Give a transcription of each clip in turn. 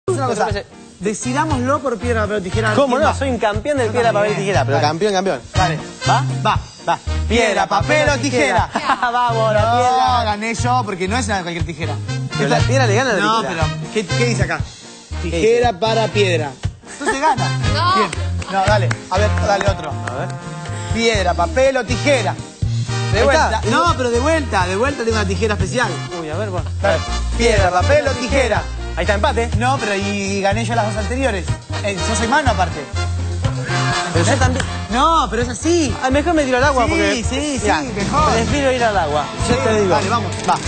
Una cosa, decidámoslo por piedra, papel o tijera. ¿Cómo no? Soy un campeón del piedra, papel, tijera. Pero campeón. Dale. ¿Va? Va. Piedra, papel o tijera. Vamos, la No, piedra. gané yo porque no es cualquier tijera. Pero la piedra le gana a la No, tijera. pero ¿qué dice acá? Tijera para piedra. Entonces gana. No. Bien. No, dale. A ver, dale otro. A ver. Piedra, papel o tijera. De Ahí vuelta. está. No, pero de vuelta tengo una tijera especial. Uy, a ver, bueno. Dale. Piedra, papel o tijera. Ahí está, empate. No, pero y gané yo las dos anteriores. Yo soy mano aparte. Pero yo también. No, pero es así. Ah, mejor me tiro al agua Sí, porque... sí, Mirá, mejor. Prefiero ir al agua. Yo te digo. Dale, vamos. Va.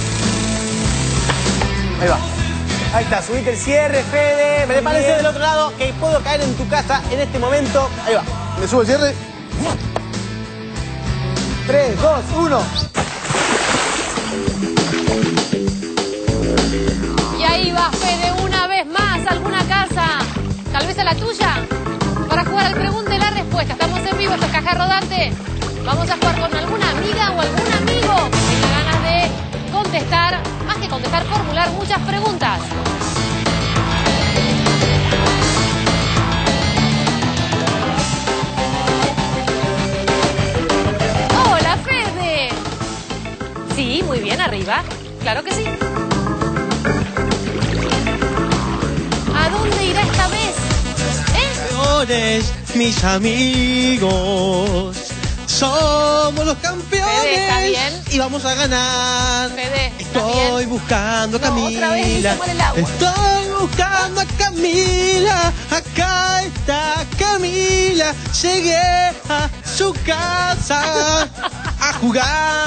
Ahí va. Ahí está, subite el cierre, Fede. Prepárese del otro lado que puedo caer en tu casa en este momento. Ahí va. Me subo el cierre. 3, 2, 1. Y ahí va Fede una vez más a alguna casa, tal vez a la tuya, para jugar al pregunta y la respuesta. Estamos en vivo, esto es Caja Rodante. Vamos a jugar con alguna amiga o algún amigo que tenga ganas de contestar, más que contestar, formular muchas preguntas. Hola, Fede. Sí, muy bien, arriba. Claro que sí. ¿A dónde irá esta vez? Campeones, mis amigos, somos los campeones. Fede, ¿está bien? Y vamos a ganar. Fede, ¿está Estoy bien? buscando a No, Camila. otra vez hizo mal el agua. Estoy buscando a Camila. Acá está Camila. Llegué a su casa a jugar.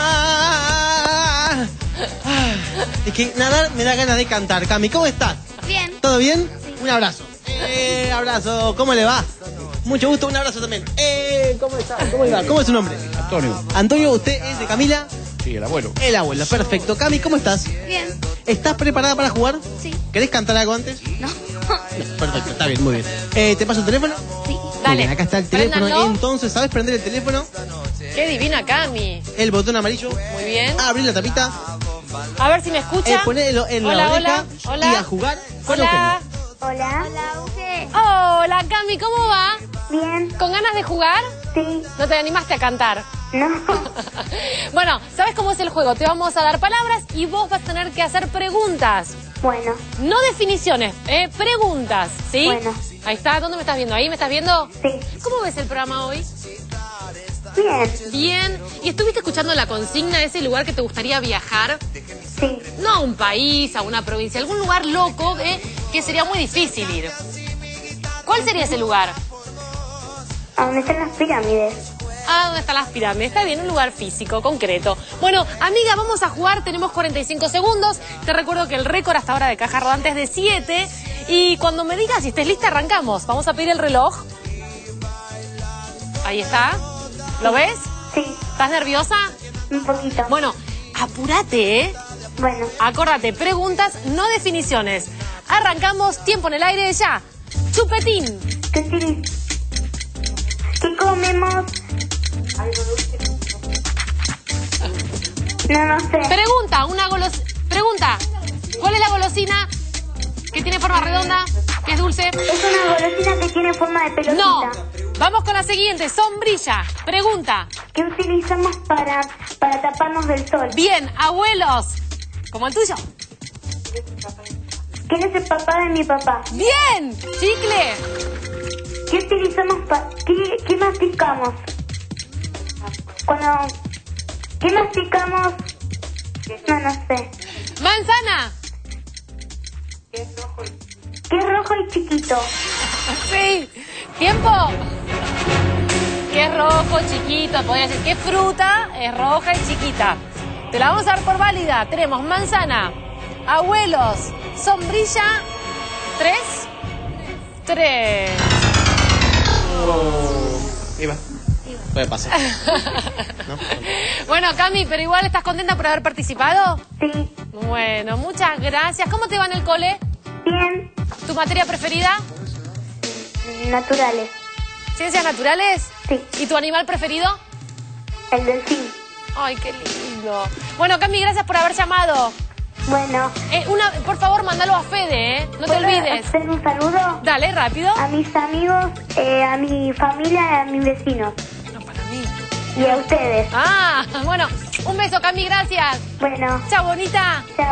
Es que nadar me da ganas de cantar. Cami, ¿cómo estás? Bien. ¿Todo bien? Un abrazo. Abrazo. ¿Cómo le va? Mucho gusto, un abrazo también. ¿Cómo está? ¿Cómo le va? ¿Cómo es su nombre? Antonio. Antonio, ¿usted es de Camila? Sí, el abuelo. El abuelo, perfecto. Cami, ¿cómo estás? Bien. ¿Estás preparada para jugar? Sí. ¿Querés cantar algo antes? No. No, perfecto, está bien, muy bien. ¿Te paso el teléfono? Sí. Muy Dale. bien, acá está el teléfono. Préndanlo. Entonces, ¿sabes prender el teléfono? Qué divina Cami. El botón amarillo. Muy bien. Abrir la tapita. A ver si me escucha. Ponelo en la Hola, oreja. hola. Y a jugar con Hola. Hola. Hola, Uge. Hola, Cami, ¿cómo va? Bien. ¿Con ganas de jugar? Sí. ¿No te animaste a cantar? No. Bueno, ¿sabes cómo es el juego? Te vamos a dar palabras y vos vas a tener que hacer preguntas. Bueno. No definiciones, preguntas, ¿sí? Bueno. Ahí está, ¿dónde me estás viendo? ¿Ahí me estás viendo? Sí. ¿Cómo ves el programa hoy? Bien. Bien. ¿Y estuviste escuchando la consigna de ese lugar que te gustaría viajar? Sí. No a un país, a una provincia, algún lugar loco que sería muy difícil ir. ¿Cuál sería ese lugar? ¿A dónde están las pirámides? Ah, ¿dónde están las pirámides? Está bien, un lugar físico, concreto. Bueno, amiga, vamos a jugar, tenemos 45 segundos. Te recuerdo que el récord hasta ahora de Caja Rodante es de 7. Y cuando me digas si estés lista, arrancamos. Vamos a pedir el reloj. Ahí está. ¿Lo ves? Sí. ¿Estás nerviosa? Un poquito. Bueno, apúrate, ¿eh? Bueno. Acórdate, preguntas, no definiciones. Arrancamos, tiempo en el aire ya. Chupetín. ¿Qué comemos? No sé. Pregunta, Pregunta, ¿cuál es la golosina que tiene forma redonda, que es dulce? Es una golosina que tiene forma de pelotita. No. Vamos con la siguiente, sombrilla. Pregunta. ¿Qué utilizamos para taparnos del sol? Bien, abuelos. Como el tuyo. ¿Quién es el papá de mi papá? Bien, chicle. ¿Qué utilizamos para... ¿Qué masticamos? ¿Qué masticamos? No sé. Manzana. ¿Qué es rojo y chiquito? Sí. Tiempo. ¿Qué es rojo, chiquito? Podría decir, ¿qué fruta es roja y chiquita? Te la vamos a dar por válida. Tenemos manzana, abuelos, sombrilla, 3. Iba. Puede pasar. ¿No? Bueno, Cami, pero igual estás contenta por haber participado. Sí. Bueno, muchas gracias. ¿Cómo te va en el cole? Bien. ¿Tu materia preferida? Naturales. ¿Ciencias naturales? Sí. ¿Y tu animal preferido? El delfín. Ay, qué lindo. Bueno, Cami, gracias por haber llamado. Bueno. Por favor, mándalo a Fede, ¿eh? No te olvides. ¿Hacer un saludo? Dale, rápido. A mis amigos, a mi familia y a mis vecinos. No, para mí. Y a ustedes. Bueno, un beso, Cami, gracias. Bueno. Chao, bonita. Chao.